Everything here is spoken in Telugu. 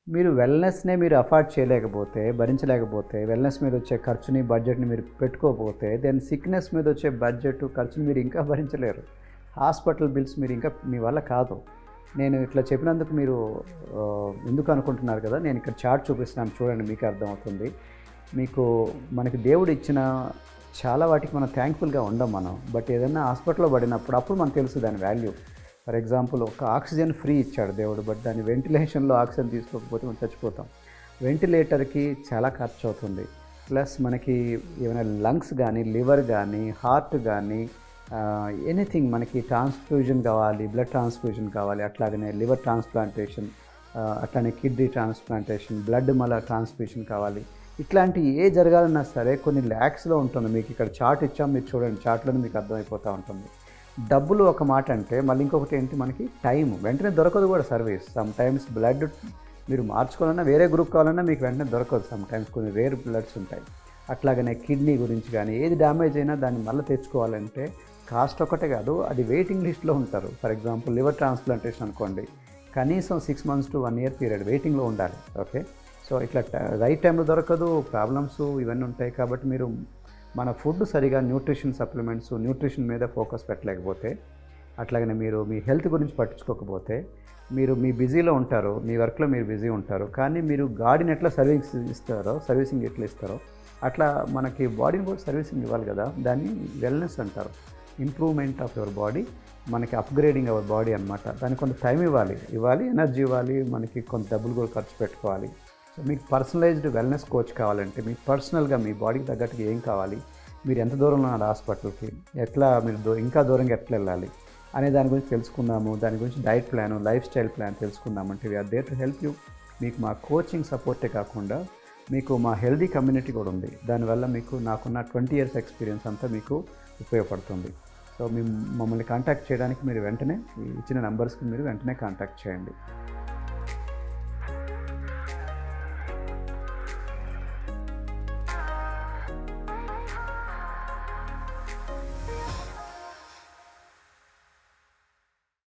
మీరు వెల్‌నెస్‌నే మీరు అఫోర్డ్ చేయలేకపోతే, భరించలేకపోతే, వెల్‌నెస్ మీద వచ్చే ఖర్చుని, బడ్జెట్‌ని మీరు పెట్టుకోకపోతే, దెన్ సిక్‌నెస్ మీద వచ్చే బడ్జెట్, ఖర్చుని మీరు ఇంకా భరించలేరు. హాస్పిటల్ బిల్స్ మీరు ఇంకా మీ వల్ల కాదు. నేను ఇట్లా చెప్పినందుకు మీరు ఎందుకు అనుకుంటున్నారు కదా! నేను ఇక్కడ చార్ట్ చూపిస్తున్నాను చూడండి మీకే అర్థమవుతుంది. మీకు మనకి దేవుడు ఇచ్చిన చాలా వాటికి మనం థ్యాంక్‌ఫుల్‌గా ఉండం మనం. బట్ ఏదైనా హాస్పిటల్‌లో పడినప్పుడు అప్పుడు మనకు తెలుసు దాని వాల్యూ. ఫర్ ఎగ్జాంపుల్ ఒక ఆక్సిజన్ ఫ్రీ ఇచ్చాడు దేవుడు. బట్ దాని వెంటిలేషన్‌లో ఆక్సిజన్ తీసుకోకపోతే మనం చచ్చిపోతాం. వెంటిలేటర్‌కి చాలా ఖర్చు అవుతుంది. ప్లస్ మనకి ఏమైనా లంగ్స్ గానీ, లివర్ గానీ, హార్ట్ గానీ ఎనీథింగ్ మనకి ట్రాన్స్‌ఫ్యూజన్ కావాలి, బ్లడ్ ట్రాన్స్‌ఫ్యూజన్ కావాలి. అట్లాగనే లివర్ ట్రాన్స్‌ప్లాంటేషన్, అట్లానే కిడ్నీ ట్రాన్స్‌ప్లాంటేషన్, బ్లడ్ మళ్ళా ట్రాన్స్‌ఫ్యూషన్ కావాలి. ఇట్లాంటివి జరగాలన్నా సరే కొన్ని ల్యాక్స్‌లో ఉంటుంది. మీకు ఇక్కడ చార్ట్ ఇచ్చాం మీరు చూడండి. చార్ట్‌లోనే మీకు అర్థమైపోతూ ఉంటుంది. డబ్బులు ఒక మాట అంటే మళ్ళీ ఇంకొకటి ఏంటి మనకి టైం. వెంటనే దొరకదు కూడా సర్వీస్. సమ్‌టైమ్స్ బ్లడ్ మీరు మార్చుకోవాలన్నా వేరే గ్రూప్ కావాలన్నా మీకు వెంటనే దొరకదు. సమ్‌టైమ్స్ కొన్ని రేర్ బ్లడ్స్ ఉంటాయి. అట్లాగనే కిడ్నీ గురించి కానీ ఏది డ్యామేజ్ అయినా దాన్ని మళ్ళీ తెచ్చుకోవాలంటే కాస్ట్ ఒకటే కాదు, అది వెయిటింగ్ లిస్ట్‌లో ఉంటారు. ఫర్ ఎగ్జాంపుల్ లివర్ ట్రాన్స్‌ప్లాంటేషన్ అనుకోండి, కనీసం 6 మంత్స్ టు 1 ఇయర్ పీరియడ్ వెయిటింగ్‌లో ఉండాలి. ఓకే. సో ఇట్లా రైట్ టైంలో దొరకదు, ప్రాబ్లమ్స్ ఇవన్నీ ఉంటాయి. కాబట్టి మీరు మన ఫుడ్ సరిగా న్యూట్రిషన్ సప్లిమెంట్స్, న్యూట్రిషన్ మీద ఫోకస్ పెట్టలేకపోతే, అట్లాగనే మీరు మీ హెల్త్ గురించి పట్టించుకోకపోతే, మీరు మీ బిజీలో ఉంటారు, మీ వర్క్‌లో మీరు బిజీ ఉంటారు. కానీ మీరు గాడిని ఎట్లా సర్వీసింగ్ ఎట్లా ఇస్తారో, అట్లా మనకి బాడీని కూడా సర్వీసింగ్ ఇవ్వాలి కదా! దాన్ని వెల్‌నెస్ అంటారు. ఇంప్రూవ్‌మెంట్ ఆఫ్ యువర్ బాడీ, మనకి అప్‌గ్రేడింగ్ అవర్ బాడీ అనమాట. దానికి కొంత టైం ఇవ్వాలి, ఎనర్జీ ఇవ్వాలి, మనకి కొంత డబ్బులు కూడా ఖర్చు పెట్టుకోవాలి. సో మీకు పర్సనలైజ్డ్ వెల్‌నెస్ కోచ్ కావాలంటే, మీకు పర్సనల్‌గా మీ బాడీకి తగ్గట్టుగా ఏం కావాలి, మీరు ఎంత దూరంలో ఉన్నారు హాస్పిటల్‌కి, ఎట్లా మీరు ఇంకా దూరంగా ఎట్లా వెళ్ళాలి అనే దాని గురించి తెలుసుకుందాము. దాని గురించి diet plan, lifestyle plan తెలుసుకుందామంటే we are there to help you. మీకు మా కోచింగ్ సపోర్టే కాకుండా మీకు మా హెల్దీ కమ్యూనిటీ కూడా ఉంది. దానివల్ల మీకు నాకున్న 20 ఇయర్స్ ఎక్స్పీరియన్స్ అంతా మీకు ఉపయోగపడుతుంది. సో మమ్మల్ని కాంటాక్ట్ చేయడానికి మీరు వెంటనే ఇచ్చిన నంబర్స్కి మీరు వెంటనే కాంటాక్ట్ చేయండి.